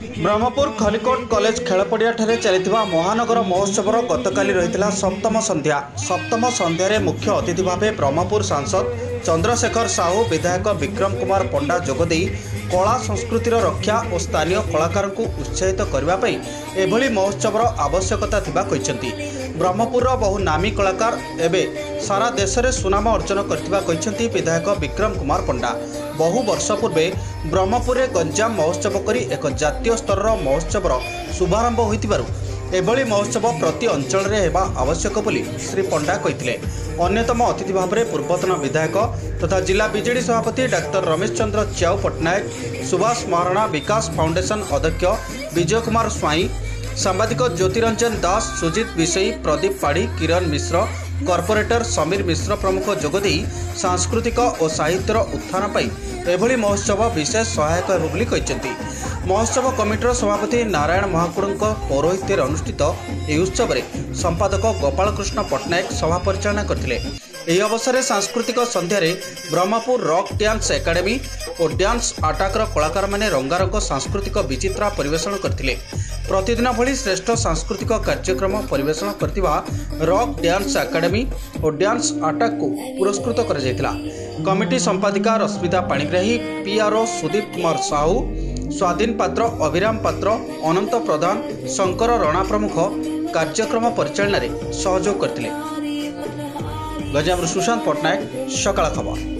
Brahmapur Khallikote college खेलपड़िया चलता महानगर महोत्सवर गतकाली रही सप्तम संध्या। सप्तम संध्यारे मुख्य अतिथि भाव ब्रह्मपुर सांसद चंद्रशेखर साहू, विधायक विक्रम कुमार पंडा जोगदे कला संस्कृतिर रक्षा और स्थानीय कलाकार को उत्साहित करने एभली महोत्सवर आवश्यकता थिबा कहिसेंती। ब्रह्मपुर बहु नामी कलाकार एवं सारा देश में सुनाम अर्जन करथिबा कहिसेंती विधायक विक्रम कुमार पंडा। बहु वर्ष पूर्वे ब्रह्मपुर में गंजाम महोत्सव करी एक जातीय स्तर महोत्सवर शुभारंभ होइतिबारु एभली महोत्सव प्रति अंचल में हेबा आवश्यक बोली श्री पंडा कहिथिले। अन्यतम अतिथि भाव में पूर्वतन विधायक तथा जिला बीजेडी सभापति डाक्टर रमेश चंद्र च्याऊ पट्टनायक, सुभाष महाराणा, विकास फाउंडेशन अध्यक्ष विजय कुमार स्वाई, सांबादिक ज्योतिरंजन दास, सुजित विषयी, प्रदीप पाढ़ी, किरण मिश्र, कॉर्पोरेटर समीर मिश्र प्रमुख जोगदे सांस्कृतिक और साहित्यर उत्थान पाई एभली महोत्सव विशेष सहायक हो बोली कहिसेंती। महोत्सव कमिटीर सभापति नारायण महाकुड़ पौरोहित्य अनुष्ठित यह उत्सव में संपादक गोपाल कृष्ण पट्टनायक सभा परिचालना करथिले। ଏହି ଅବସରରେ सांस्कृतिक संध्यारे ब्रह्मपुर रॉक डांस एकेडमी और डांस आटाकर कलाकारମାନେ रंगारंग सांस्कृतिक विचित्रा परिवेषण करथिले। प्रतिदिन भली श्रेष्ठ सांस्कृतिक कार्यक्रम परिवेषण करथिबा रॉक डांस एकेडमी और डांस आटाक को पुरस्कृत कर जायतिला। कमिटी संपादिका रश्मिता पाणिग्राही, पीआरओ सुदीप कुमार साहू, स्वाधीन पात्र, अभिराम पात्र, अनंत प्रधान, शंकर रणा प्रमुख कार्यक्रम परिचालन में सहयोग करथिले। गंजाम सुशांत पट्टनायक, सकाळ खबर।